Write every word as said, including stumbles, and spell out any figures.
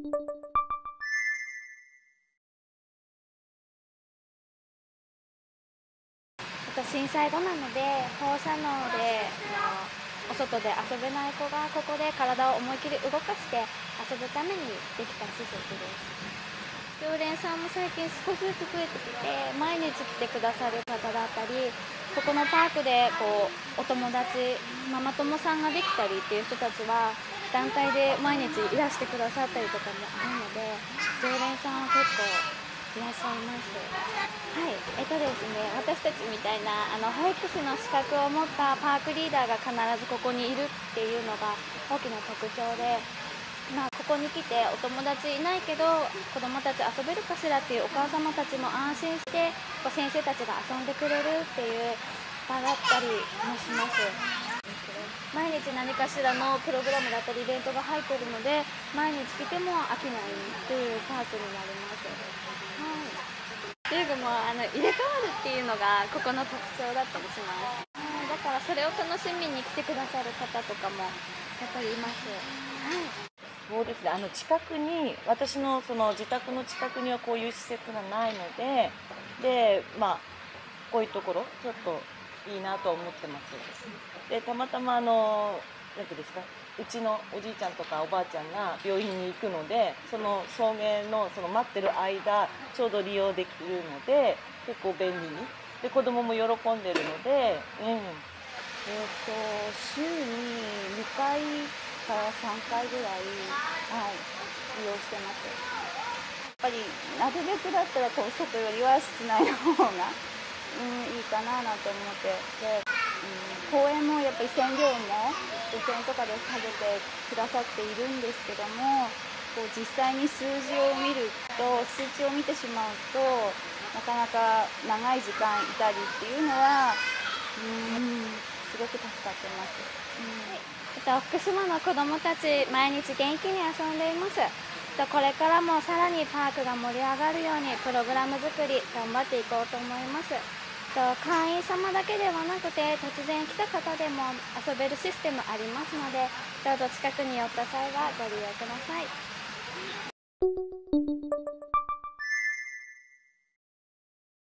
と震災後なので放射能であのお外で遊べない子がここで体を思い切り動かして遊ぶためにできた施設です。常連さんも最近少しずつ増えてきて、毎日来てくださる方だったり、ここのパークでこうお友達ママ友さんができたりっていう人たちは団体で毎日いらしてくださったりとかもあるので、常連さんは結構いらっしゃいます。はい、えっとですね、私たちみたいなあの保育士の資格を持ったパークリーダーが必ずここにいるっていうのが大きな特徴で、まあ、ここに来てお友達いないけど子どもたち遊べるかしらっていうお母様たちも安心して先生たちが遊んでくれるっていう場だったりもします。毎日何かしらのプログラムだったりイベントが入っているので、毎日来ても飽きないっていうパークになります。はい、遊具もあの入れ替わるっていうのがここの特徴だったりします。だからそれを楽しみに来てくださる方とかもやっぱりいます。はい、 そうですね、あの近くに私のその自宅の近くにはこういう施設がないので、でまあこういうところちょっといいなと思ってます。でたまたまあの何ていうんですか、うちのおじいちゃんとかおばあちゃんが病院に行くので、その送迎のその待ってる間ちょうど利用できるので結構便利に、で子供も喜んでるので、うん、えっ、と週ににかいからさんかいぐらい、はい、利用してます。やっぱりなるべくだったらこう外よりは室内の方が、うん、いいかななんて思ってで、うん、公園もやっぱり線量も予選とかで下げてくださっているんですけども、こう実際に数字を見ると数値を見てしまうとなかなか長い時間いたりっていうのは、うん、すごく助かってます。うん、えっと、福島の子どもたち毎日元気に遊んでいます。これからもさらにパークが盛り上がるようにプログラム作り頑張っていこうと思います。会員様だけではなくて突然来た方でも遊べるシステムありますので、どうぞ近くに寄った際はご利用ください。